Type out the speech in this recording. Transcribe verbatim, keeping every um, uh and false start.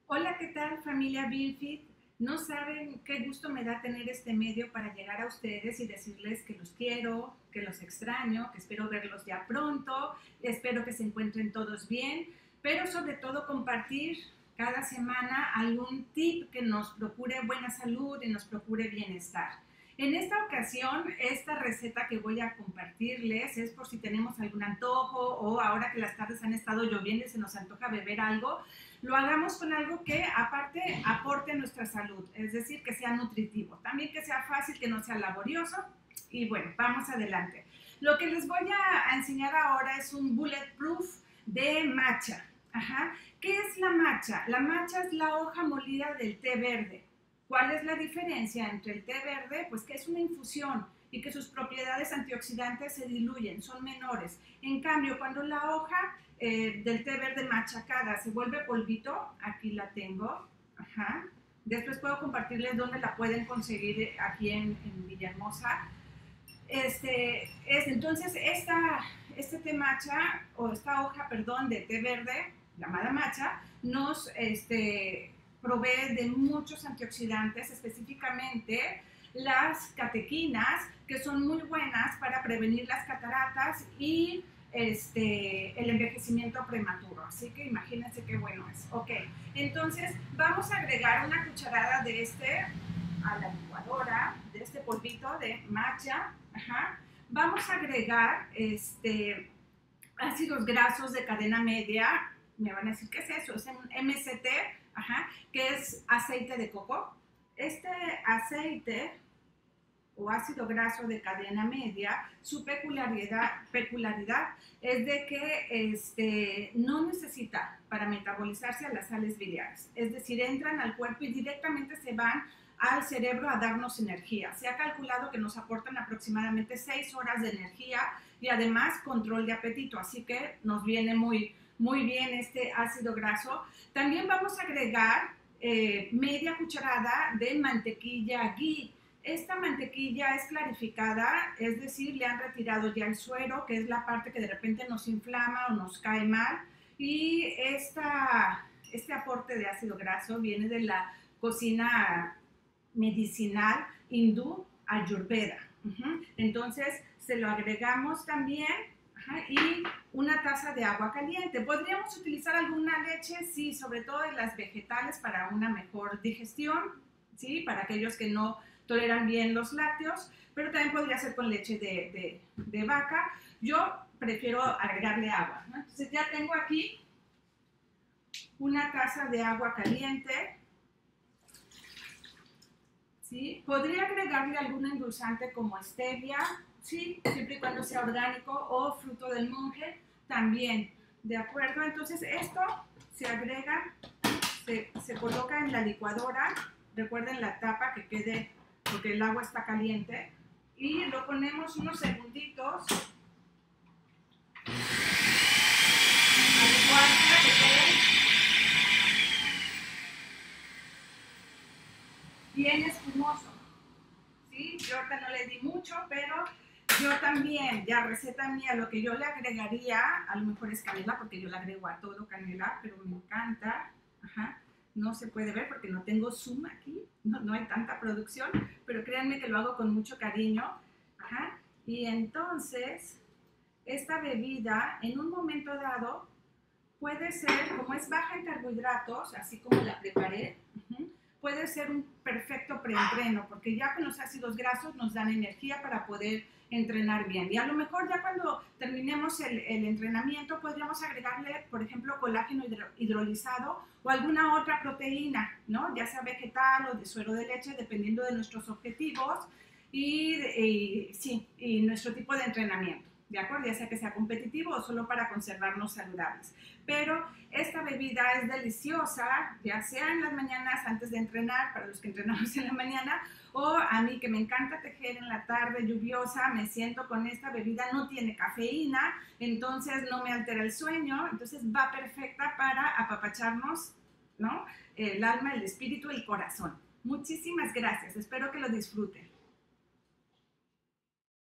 Hola, ¿qué tal familia BeanFit? No saben qué gusto me da tener este medio para llegar a ustedes y decirles que los quiero, que los extraño, que espero verlos ya pronto, espero que se encuentren todos bien, pero sobre todo compartir cada semana algún tip que nos procure buena salud y nos procure bienestar. En esta ocasión, esta receta que voy a compartirles es por si tenemos algún antojo o ahora que las tardes han estado lloviendo y se nos antoja beber algo, lo hagamos con algo que aparte aporte a nuestra salud, es decir, que sea nutritivo, también que sea fácil, que no sea laborioso y bueno, vamos adelante. Lo que les voy a, a enseñar ahora es un bulletproof de matcha. Ajá. ¿Qué es la matcha? La matcha es la hoja molida del té verde. ¿Cuál es la diferencia entre el té verde? Pues que es una infusión y que sus propiedades antioxidantes se diluyen, son menores. En cambio, cuando la hoja eh, del té verde machacada se vuelve polvito, aquí la tengo, ajá. Después puedo compartirles dónde la pueden conseguir aquí en, en Villahermosa. Este, es, entonces, esta, este té matcha, o esta hoja, perdón, de té verde, llamada matcha, nos este, provee de muchos antioxidantes, específicamente las catequinas, que son muy buenas para prevenir las cataratas y este, el envejecimiento prematuro. Así que imagínense qué bueno es. Ok, entonces vamos a agregar una cucharada de este a la licuadora, de este polvito de matcha. Ajá. Vamos a agregar este, ácidos grasos de cadena media. Me van a decir, ¿qué es eso? Es un M C T, ajá, que es aceite de coco. Este aceite o ácido graso de cadena media, su peculiaridad, peculiaridad es de que este, no necesita para metabolizarse a las sales biliares. Es decir, entran al cuerpo y directamente se van al cerebro a darnos energía. Se ha calculado que nos aportan aproximadamente seis horas de energía y además control de apetito, así que nos viene muy, muy bien este ácido graso. También vamos a agregar eh, media cucharada de mantequilla ghee. Esta mantequilla es clarificada, es decir, le han retirado ya el suero, que es la parte que de repente nos inflama o nos cae mal, y esta, este aporte de ácido graso viene de la cocina medicinal hindú Ayurveda. Uh-huh. Entonces se lo agregamos también, ajá, y una taza de agua caliente. ¿Podríamos utilizar alguna leche? Sí, sobre todo de las vegetales para una mejor digestión, ¿sí? Para aquellos que no toleran bien los lácteos, pero también podría ser con leche de, de, de vaca. Yo prefiero agregarle agua, ¿no? Entonces ya tengo aquí una taza de agua caliente. ¿Sí? Podría agregarle algún endulzante como stevia, ¿sí? Siempre y cuando sea orgánico, o fruto del monje, también, ¿de acuerdo? Entonces esto se agrega, se, se coloca en la licuadora, recuerden la tapa que quede, porque el agua está caliente, y lo ponemos unos segunditos, a licuar para que quede bien espumoso, ¿sí? Yo ahorita no le di mucho, pero yo también, ya receta mía, lo que yo le agregaría, a lo mejor es canela, porque yo le agrego a todo canela, pero me encanta, ajá. No se puede ver porque no tengo zoom aquí, no, no hay tanta producción, pero créanme que lo hago con mucho cariño, ajá. Y entonces, esta bebida, en un momento dado, puede ser, como es baja en carbohidratos, así como la preparé, uh-huh, puede ser un perfecto preentreno, porque ya con los ácidos grasos nos dan energía para poder entrenar bien. Y a lo mejor ya cuando terminemos el, el entrenamiento podríamos agregarle, por ejemplo, colágeno hidro, hidrolizado o alguna otra proteína, ¿no? Ya sea vegetal o de suero de leche, dependiendo de nuestros objetivos y, y, sí, y nuestro tipo de entrenamiento. ¿De acuerdo? Ya sea que sea competitivo o solo para conservarnos saludables. Pero esta bebida es deliciosa, ya sea en las mañanas antes de entrenar, para los que entrenamos en la mañana, o a mí que me encanta tejer en la tarde lluviosa, me siento con esta bebida, no tiene cafeína, entonces no me altera el sueño, entonces va perfecta para apapacharnos, ¿no? El alma, el espíritu, el corazón. Muchísimas gracias, espero que lo disfruten.